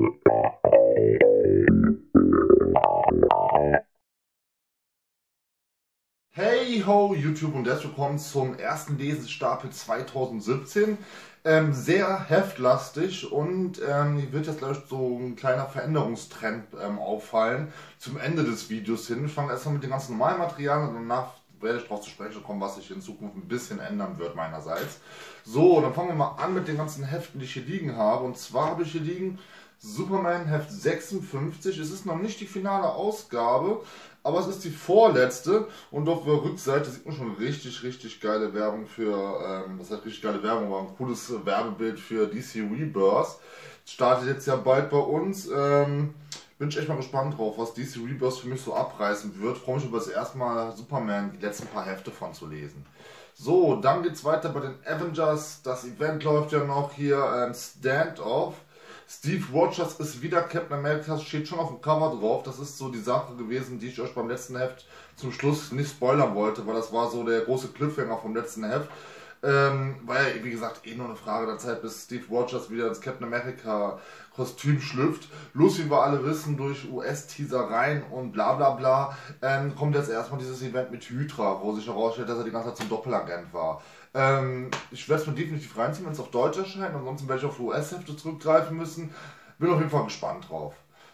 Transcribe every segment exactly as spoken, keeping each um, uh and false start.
Hey ho YouTube und herzlich willkommen zum ersten Lesestapel zweitausendsiebzehn. Ähm, sehr heftlastig und ähm, hier wird jetzt gleich so ein kleiner Veränderungstrend ähm, auffallen zum Ende des Videos hin. Ich fange erstmal mit dem ganzen normalen Material und danach werde ich darauf zu sprechen kommen, was sich in Zukunft ein bisschen ändern wird meinerseits. So, dann fangen wir mal an mit den ganzen Heften, die ich hier liegen habe. Und zwar habe ich hier liegen Superman Heft sechsundfünfzig. Es ist noch nicht die finale Ausgabe, aber es ist die vorletzte und auf der Rückseite sieht man schon richtig, richtig geile Werbung für, ähm, das heißt richtig geile Werbung, aber ein cooles Werbebild für D C Rebirth. Startet jetzt ja bald bei uns. Ähm, bin ich echt mal gespannt drauf, was D C Rebirth für mich so abreißen wird. Freue mich über das erste Mal Superman, die letzten paar Hefte von zu lesen. So, dann geht es weiter bei den Avengers. Das Event läuft ja noch hier, ähm, Standoff. Steve Rogers ist wieder Captain America, steht schon auf dem Cover drauf. Das ist so die Sache gewesen, die ich euch beim letzten Heft zum Schluss nicht spoilern wollte, weil das war so der große Cliffhanger vom letzten Heft. Ähm, war ja, wie gesagt, eh nur eine Frage der Zeit, bis Steve Rogers wieder ins Captain America Kostüm schlüpft. Los, wie wir alle wissen, durch U S-Teasereien und bla bla bla, ähm, kommt jetzt erstmal dieses Event mit Hydra, wo sich herausstellt, dass er die ganze Zeit zum Doppelagent war. Ähm, ich werde es mir definitiv reinziehen, wenn es auf Deutsch erscheint, ansonsten werde ich auf U S-Hefte zurückgreifen müssen. Bin auf jeden Fall gespannt drauf.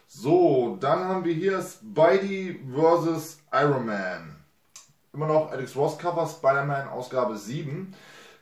So, dann haben wir hier Spidey versus. Iron Man. Immer noch Alex Ross Cover, Spider-Man Ausgabe sieben.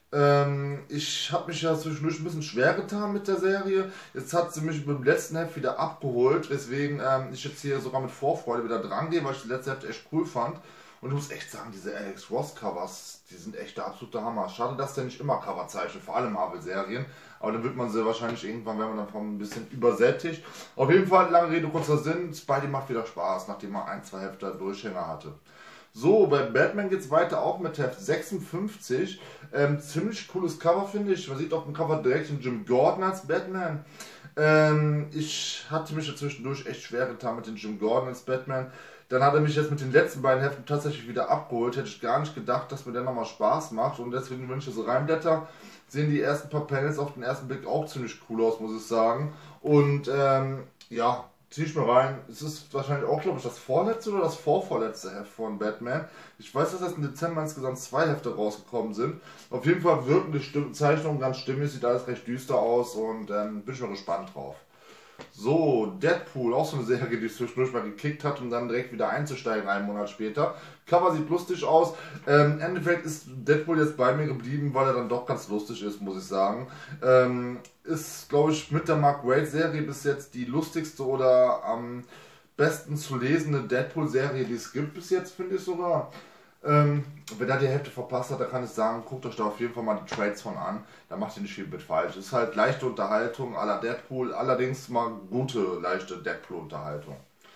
Ähm, ich habe mich ja zwischendurch ein bisschen schwer getan mit der Serie. Jetzt hat sie mich beim letzten Heft wieder abgeholt, weswegen ähm, ich jetzt hier sogar mit Vorfreude wieder dran gehe, weil ich die letzte Heft echt cool fand. Und ich muss echt sagen, diese Alex Ross Covers, die sind echt der absolute Hammer. Schade, dass der nicht immer Cover zeichnet, vor allem Marvel-Serien. Aber dann wird man sie wahrscheinlich irgendwann, wenn man davon ein bisschen übersättigt. Auf jeden Fall, lange Rede, kurzer Sinn, Spidey macht wieder Spaß, nachdem er ein, zwei Hefte Durchhänger hatte. So, bei Batman geht es weiter auch mit Heft sechsundfünfzig. Ähm, ziemlich cooles Cover, finde ich. Man sieht auf dem Cover direkt den Jim Gordon als Batman. Ähm, ich hatte mich ja zwischendurch echt schwer getan mit den Jim Gordon als Batman. Dann hat er mich jetzt mit den letzten beiden Heften tatsächlich wieder abgeholt. Hätte ich gar nicht gedacht, dass mir der nochmal Spaß macht. Und deswegen, wenn ich das so reinblätter, sehen die ersten paar Panels auf den ersten Blick auch ziemlich cool aus, muss ich sagen. Und ähm, ja, zieh ich mir rein. Es ist wahrscheinlich auch, glaube ich, das vorletzte oder das vorvorletzte Heft von Batman. Ich weiß, dass erst im Dezember insgesamt zwei Hefte rausgekommen sind. Auf jeden Fall wirken die Zeichnungen ganz stimmig, sieht alles recht düster aus und ähm, bin ich mal gespannt drauf. So, Deadpool, auch so eine Serie, die zwischendurch mal gekickt hat, um dann direkt wieder einzusteigen, einen Monat später. Cover sieht lustig aus. Ähm, Im Endeffekt ist Deadpool jetzt bei mir geblieben, weil er dann doch ganz lustig ist, muss ich sagen. Ähm, ist, glaube ich, mit der Mark Waid-Serie bis jetzt die lustigste oder am besten zu lesende Deadpool-Serie, die es gibt bis jetzt, finde ich sogar. Ähm, wenn er die Hälfte verpasst hat, dann kann ich sagen, guckt euch da auf jeden Fall mal die Trades von an. Da macht ihr nicht viel mit falsch. Ist halt leichte Unterhaltung à la Deadpool, allerdings mal gute, leichte Deadpool-Unterhaltung.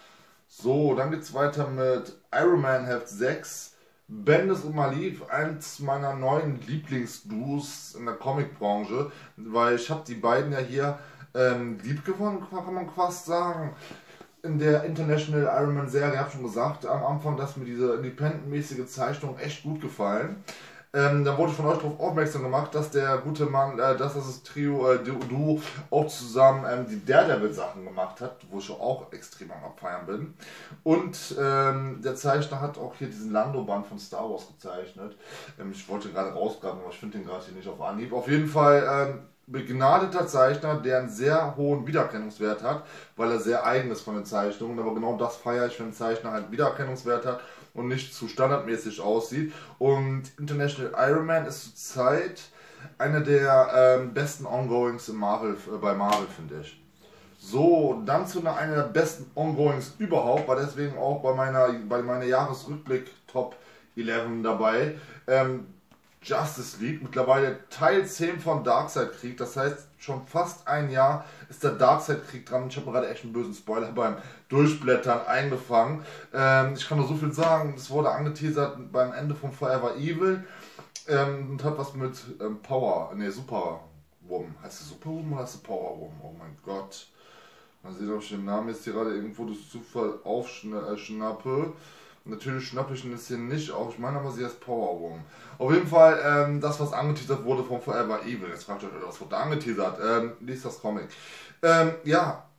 So, dann geht's weiter mit Iron Man Heft sechs. Bendis und Malief, eins meiner neuen Lieblingsduos in der Comicbranche, weil ich habe die beiden ja hier ähm, lieb gewonnen, kann man fast sagen. In der International Iron Man Serie habe ich schon gesagt am Anfang, dass mir diese independent-mäßige Zeichnung echt gut gefallen. Ähm, da wurde ich von euch darauf aufmerksam gemacht, dass der gute Mann, äh, dass das Trio, äh, Duo auch zusammen ähm, die Daredevil-Sachen gemacht hat, wo ich auch extrem am Abfeiern bin. Und ähm, der Zeichner hat auch hier diesen Lando-Band von Star Wars gezeichnet. Ähm, ich wollte gerade rausgraben, aber ich finde den gerade hier nicht auf Anhieb. Auf jeden Fall ähm, begnadeter Zeichner, der einen sehr hohen Wiedererkennungswert hat, weil er sehr eigen ist von den Zeichnungen. Aber genau das feiere ich, wenn ein Zeichner halt Wiedererkennungswert hat und nicht zu standardmäßig aussieht. Und International Iron Man ist zurzeit einer der ähm, besten Ongoings in Marvel, äh, bei Marvel, finde ich. So, dann zu einer, einer der besten Ongoings überhaupt, war deswegen auch bei meiner, bei meiner Jahresrückblick Top elf dabei. Ähm, Justice League, mittlerweile Teil zehn von Darkseid-Krieg, das heißt schon fast ein Jahr ist der Darkseid-Krieg dran. Ich habe mir gerade echt einen bösen Spoiler beim Durchblättern eingefangen. Ähm, ich kann nur so viel sagen, es wurde angeteasert beim Ende von Forever Evil ähm, und hat was mit ähm, Power, ne Superwoman, heißt sie Superwoman oder heißt sie Powerwoman? Oh mein Gott. Man sieht, ob ich den Namen jetzt hier gerade irgendwo durch Zufall aufschnappe. Natürlich schnappe ich ihn jetzt hier nicht auf. Ich meine aber, sie heißt Powerwoman. Auf jeden Fall, ähm, das, was angeteasert wurde von Forever Evil. Jetzt fragt ihr euch, was wurde da angeteasert? Ähm, liest das Comic. Ähm, ja,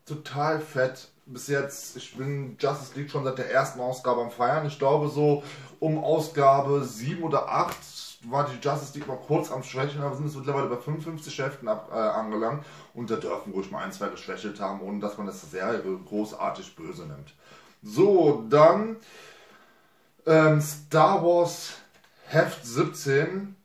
total fett. Bis jetzt, ich bin Justice League schon seit der ersten Ausgabe am Feiern. Ich glaube so um Ausgabe sieben oder acht war die Justice League mal kurz am Schwächen, aber sind es mittlerweile bei fünfundfünfzig Heften ab, äh, angelangt und da dürfen ruhig mal ein, zwei geschwächelt haben, ohne dass man das Serie großartig böse nimmt. So, dann ähm, Star Wars Heft siebzehn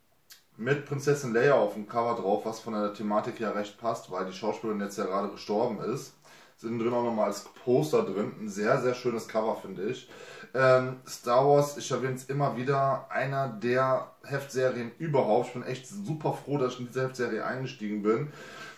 mit Prinzessin Leia auf dem Cover drauf, was von der Thematik ja recht passt, weil die Schauspielerin jetzt ja gerade gestorben ist. Sind drin auch nochmal als Poster drin. Ein sehr, sehr schönes Cover, finde ich. Ähm, Star Wars, ich erwähne es immer wieder, einer der Heftserien überhaupt. Ich bin echt super froh, dass ich in diese Heftserie eingestiegen bin.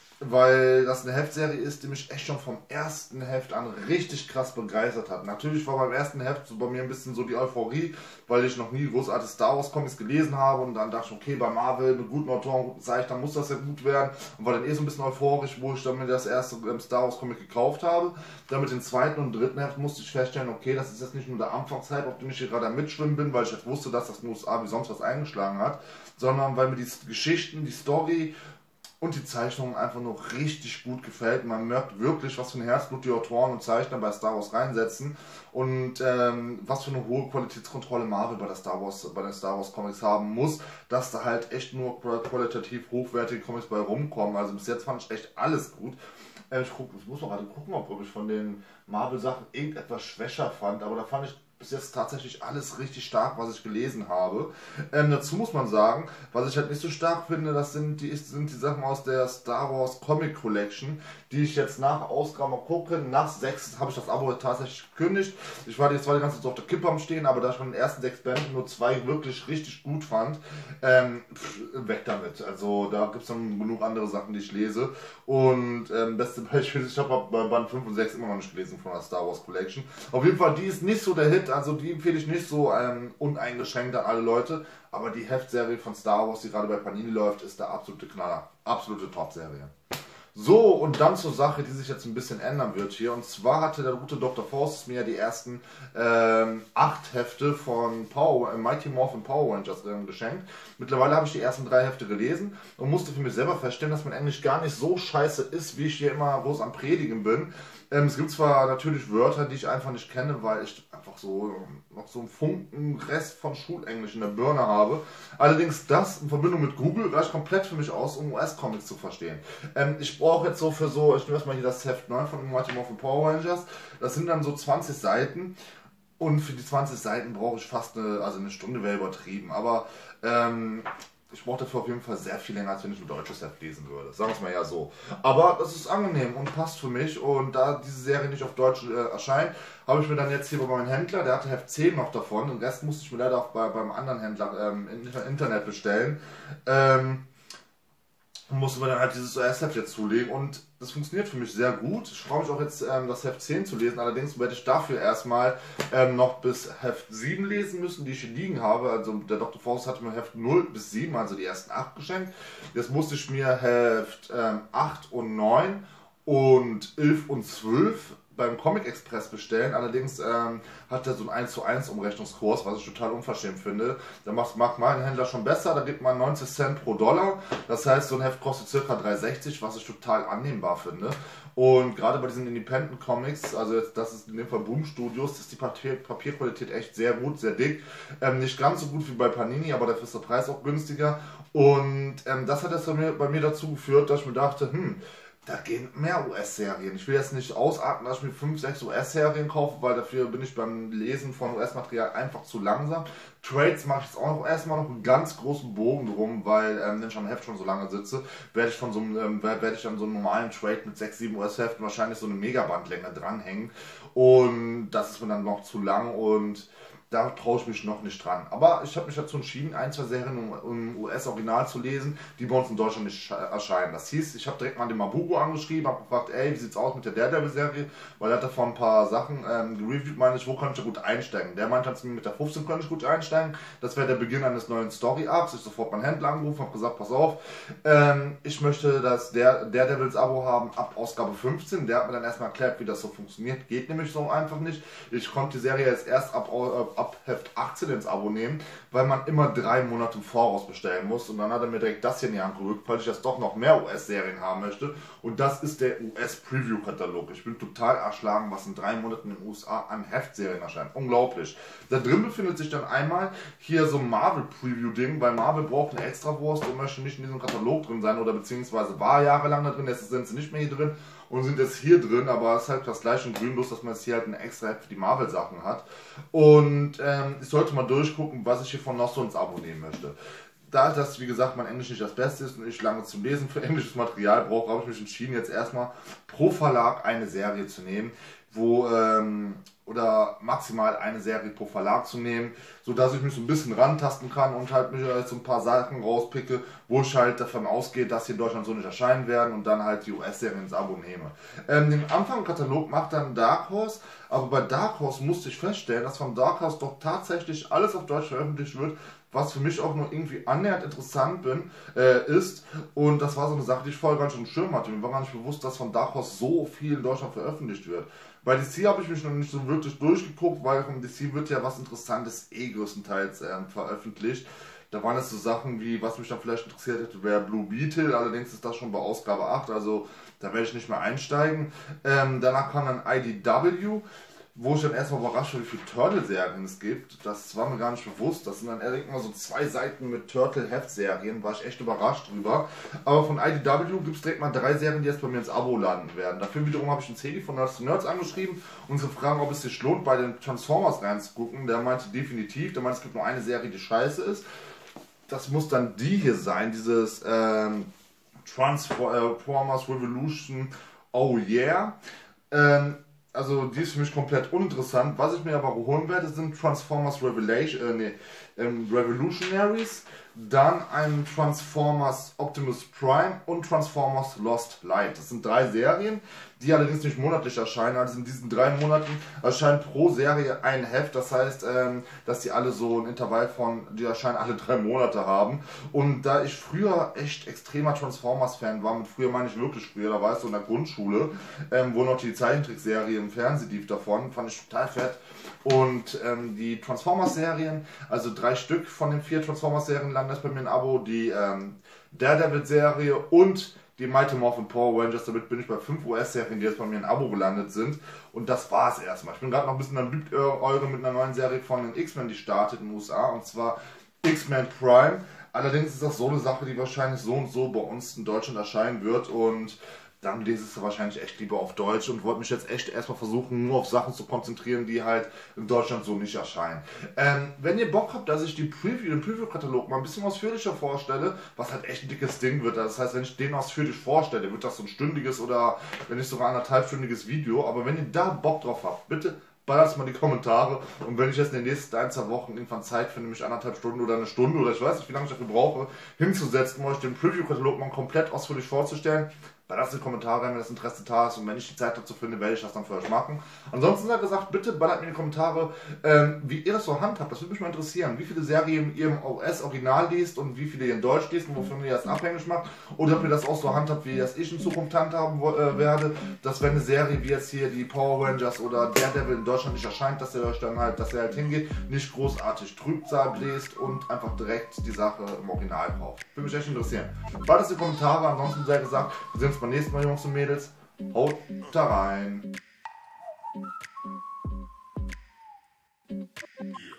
Weil das eine Heftserie ist, die mich echt schon vom ersten Heft an richtig krass begeistert hat. Natürlich war beim ersten Heft so bei mir ein bisschen so die Euphorie, weil ich noch nie großartig Star Wars Comics gelesen habe und dann dachte ich, okay, bei Marvel mit guten Autoren, guten Zeichnern muss das ja gut werden und war dann eh so ein bisschen euphorisch, wo ich dann mir das erste Star Wars Comic gekauft habe. Dann mit dem zweiten und dritten Heft musste ich feststellen, okay, das ist jetzt nicht nur der Anfangshype, auf dem ich hier gerade am Mitschwimmen bin, weil ich jetzt wusste, dass das in den U S A wie sonst was eingeschlagen hat, sondern weil mir die Geschichten, die Story und die Zeichnung einfach nur richtig gut gefällt. Man merkt wirklich, was für ein Herzblut die Autoren und Zeichner bei Star Wars reinsetzen und ähm, was für eine hohe Qualitätskontrolle Marvel bei, der Star Wars, bei den Star Wars Comics haben muss, dass da halt echt nur qualitativ hochwertige Comics bei rumkommen. Also bis jetzt fand ich echt alles gut. Äh, ich, guck, ich muss mal gerade gucken, ob ich von den Marvel-Sachen irgendetwas schwächer fand, aber da fand ich bis jetzt tatsächlich alles richtig stark, was ich gelesen habe. Ähm, dazu muss man sagen, was ich halt nicht so stark finde, das sind die, sind die Sachen aus der Star Wars Comic Collection, die ich jetzt nach Ausgabe mal gucke. Nach sechs habe ich das Abo tatsächlich gekündigt. Ich war jetzt zwar die ganze Zeit auf der Kippe am Stehen, aber da ich von den ersten sechs Bänden nur zwei wirklich richtig gut fand, ähm, pff, weg damit. Also da gibt es dann genug andere Sachen, die ich lese. Und ähm, beste Beispiel ist, ich habe bei Band fünf und sechs immer noch nicht gelesen von der Star Wars Collection. Auf jeden Fall, die ist nicht so der Hit. Also die empfehle ich nicht so ähm, uneingeschränkt an alle Leute, aber die Heftserie von Star Wars, die gerade bei Panini läuft, ist der absolute Knaller, absolute Top-Serie. So, und dann zur Sache, die sich jetzt ein bisschen ändern wird hier. Und zwar hatte der gute Doktor Faust mir ja die ersten ähm, acht Hefte von Power, äh, Mighty Morphin Power Rangers ähm, geschenkt. Mittlerweile habe ich die ersten drei Hefte gelesen und musste für mich selber feststellen, dass mein Englisch gar nicht so scheiße ist, wie ich hier immer groß am Predigen bin. Ähm, es gibt zwar natürlich Wörter, die ich einfach nicht kenne, weil ich einfach so noch so einen Funken Rest von Schulenglisch in der Birne habe. Allerdings das in Verbindung mit Google reicht komplett für mich aus, um U S-Comics zu verstehen. Ähm, ich brauche jetzt so für so, ich nehme erstmal hier das Heft neun von Mighty Morphin Power Rangers. Das sind dann so zwanzig Seiten. Und für die zwanzig Seiten brauche ich fast eine, also eine Stunde wäre übertrieben. Aber ähm, ich brauche dafür auf jeden Fall sehr viel länger, als wenn ich ein deutsches Heft lesen würde. Sagen wir es mal ja so. Aber das ist angenehm und passt für mich. Und da diese Serie nicht auf Deutsch äh, erscheint, habe ich mir dann jetzt hier bei meinem Händler, der hatte Heft zehn noch davon. Den Rest musste ich mir leider auch bei, beim anderen Händler ähm, im Internet bestellen. Ähm, und musste mir dann halt dieses U S-Heft jetzt zulegen und das funktioniert für mich sehr gut. Ich freue mich auch jetzt ähm, das Heft zehn zu lesen, allerdings werde ich dafür erstmal ähm, noch bis Heft sieben lesen müssen, die ich hier liegen habe. Also der Doktor Faust hatte mir Heft null bis sieben, also die ersten acht geschenkt. Jetzt musste ich mir Heft ähm, acht und neun und elf und zwölf beim Comic Express bestellen. Allerdings ähm, hat er so einen eins zu eins Umrechnungskurs, was ich total unverschämt finde. Da macht, macht mein Händler schon besser, da gibt man neunzig Cent pro Dollar. Das heißt, so ein Heft kostet ca. drei sechzig, was ich total annehmbar finde. Und gerade bei diesen Independent Comics, also jetzt, das ist in dem Fall Boom Studios, ist die Papier Papierqualität echt sehr gut, sehr dick. Ähm, nicht ganz so gut wie bei Panini, aber dafür ist der Preis auch günstiger. Und ähm, das hat jetzt bei mir, bei mir dazu geführt, dass ich mir dachte, hm, da gehen mehr U S-Serien. Ich will jetzt nicht ausatmen, dass ich mir fünf, sechs U S-Serien kaufe, weil dafür bin ich beim Lesen von U S-Material einfach zu langsam. Trades mache ich jetzt auch noch erstmal noch einen ganz großen Bogen drum, weil ähm, wenn ich am Heft schon so lange sitze, werde ich von so einem, ähm, werde ich an so einem normalen Trade mit sechs, sieben U S-Heften wahrscheinlich so eine Megabandlänge dranhängen. Und das ist mir dann noch zu lang und da traue ich mich noch nicht dran. Aber ich habe mich dazu entschieden, ein, zwei Serien im U S-Original zu lesen, die bei uns in Deutschland nicht erscheinen. Das hieß, ich habe direkt mal den Mabugo angeschrieben, habe gefragt, ey, wie sieht's aus mit der Daredevil-Serie? Weil er hat davon ein paar Sachen ähm, gereviewt, meine ich, wo kann ich da gut einsteigen? Der meinte zu mir, mit der fünfzehn könnte ich gut einsteigen. Das wäre der Beginn eines neuen Story-Arcs. Ich sofort meinen Händler angerufen, habe gesagt, pass auf, ähm, ich möchte das der Daredevils-Abo haben ab Ausgabe fünfzehn. Der hat mir dann erstmal erklärt, wie das so funktioniert. Geht nämlich so einfach nicht. Ich konnte die Serie jetzt erst ab ab Heft achtzehn ins Abo nehmen, weil man immer drei Monate im Voraus bestellen muss. Und dann hat er mir direkt das hier in die Hand gerückt, falls ich jetzt doch noch mehr U S-Serien haben möchte. Und das ist der U S-Preview-Katalog. Ich bin total erschlagen, was in drei Monaten in den U S A an Heftserien erscheint. Unglaublich. Da drin befindet sich dann einmal hier so ein Marvel-Preview-Ding, weil Marvel braucht eine Extrawurst und möchte nicht in diesem Katalog drin sein oder beziehungsweise war jahrelang da drin, jetzt sind sie nicht mehr hier drin und sind jetzt hier drin, aber es ist halt das gleiche in grün, bloß dass man jetzt hier halt eine extra App für die Marvel-Sachen hat. Und ähm, ich sollte mal durchgucken, was ich hier von noch so ins Abo nehmen möchte. Da das, wie gesagt, mein Englisch nicht das Beste ist und ich lange zum Lesen für englisches Material brauche, habe ich mich entschieden, jetzt erstmal pro Verlag eine Serie zu nehmen, wo, ähm, oder maximal eine Serie pro Verlag zu nehmen, sodass ich mich so ein bisschen rantasten kann und halt mich halt so ein paar Sachen rauspicke, wo ich halt davon ausgehe, dass sie in Deutschland so nicht erscheinen werden und dann halt die U S-Serien ins Abo nehme. Ähm, den Anfangskatalog macht dann Dark Horse, aber bei Dark Horse musste ich feststellen, dass von Dark Horse doch tatsächlich alles auf Deutsch veröffentlicht wird, was für mich auch nur irgendwie annähernd interessant bin, äh, ist. Und das war so eine Sache, die ich vorher gar nicht auf dem Schirm hatte. Mir war gar nicht bewusst, dass von Dark Horse so viel in Deutschland veröffentlicht wird. Bei D C habe ich mich noch nicht so wirklich durchgeguckt, weil von D C wird ja was Interessantes eh größtenteils äh, veröffentlicht. Da waren es so Sachen wie, was mich dann vielleicht interessiert hätte, wäre Blue Beetle, allerdings ist das schon bei Ausgabe acht, also da werde ich nicht mehr einsteigen. Ähm, danach kam dann I D W, wo ich dann erstmal überrascht war, wie viele Turtle-Serien es gibt. Das war mir gar nicht bewusst. Das sind dann ehrlich mal so zwei Seiten mit Turtle-Heft-Serien. War ich echt überrascht drüber. Aber von I D W gibt es direkt mal drei Serien, die jetzt bei mir ins Abo landen werden. Dafür wiederum habe ich einen Cedi von Nerds to Nerds angeschrieben und zu fragen, ob es sich lohnt, bei den Transformers reinzugucken. Der meinte definitiv. Der meinte, es gibt nur eine Serie, die scheiße ist. Das muss dann die hier sein, dieses ähm, Transformers Revolution Oh Yeah. Ähm, Also die ist für mich komplett uninteressant. Was ich mir aber holen werde, sind Transformers Revelation, äh, nee, ähm, Revolutionaries, dann ein Transformers Optimus Prime und Transformers Lost Light. Das sind drei Serien, die allerdings nicht monatlich erscheinen. Also in diesen drei Monaten erscheint pro Serie ein Heft. Das heißt, ähm, dass die alle so ein Intervall von, die erscheinen alle drei Monate haben. Und da ich früher echt extremer Transformers-Fan war, mit früher meine ich wirklich früher, da war ich so in der Grundschule, ähm, wo noch die Zeichentrickserie im Fernsehen lief davon, fand ich total fett. Und ähm, die Transformers-Serien, also drei Stück von den vier Transformers-Serien landen das bei mir in Abo, die ähm, Daredevil-Serie und die Mighty Morphin Power Rangers. Damit bin ich bei fünf U S-Serien, die jetzt bei mir in Abo gelandet sind. Und das war es erstmal. Ich bin gerade noch ein bisschen am Lügt eure mit einer neuen Serie von den X-Men, die startet in den U S A, und zwar X-Men Prime. Allerdings ist das so eine Sache, die wahrscheinlich so und so bei uns in Deutschland erscheinen wird, und dann lese ich es wahrscheinlich echt lieber auf Deutsch und wollte mich jetzt echt erstmal versuchen, nur auf Sachen zu konzentrieren, die halt in Deutschland so nicht erscheinen. Ähm, wenn ihr Bock habt, dass ich die Preview, den Preview-Katalog mal ein bisschen ausführlicher vorstelle, was halt echt ein dickes Ding wird. Das heißt, wenn ich den ausführlich vorstelle, wird das so ein stündiges oder wenn nicht sogar anderthalbstündiges Video. Aber wenn ihr da Bock drauf habt, bitte ballert mal die Kommentare, und wenn ich jetzt in den nächsten ein, zwei Wochen irgendwann Zeit finde, mich anderthalb Stunden oder eine Stunde oder ich weiß nicht, wie lange ich dafür brauche, hinzusetzen, um euch den Preview-Katalog mal komplett ausführlich vorzustellen, lasst in die Kommentare rein, wenn das Interesse da ist, und wenn ich die Zeit dazu finde, werde ich das dann für euch machen. Ansonsten hat gesagt, bitte ballert mir in die Kommentare, ähm, wie ihr das so handhabt. Das würde mich mal interessieren, wie viele Serien ihr im U S-Original liest und wie viele ihr in Deutsch liest und wofür ihr das abhängig macht. Oder ob ihr das auch so handhabt, wie das ich in Zukunft handhaben äh, werde, dass wenn eine Serie wie jetzt hier die Power Rangers oder Daredevil in Deutschland nicht erscheint, dass ihr euch dann halt, dass ihr halt hingeht, nicht großartig Trübsal bläst und einfach direkt die Sache im Original kauft. Würde mich echt interessieren. Ballert in die Kommentare, ansonsten sei gesagt, wir sehen uns beim nächsten Mal, Jungs und Mädels. Haut da rein. Yeah.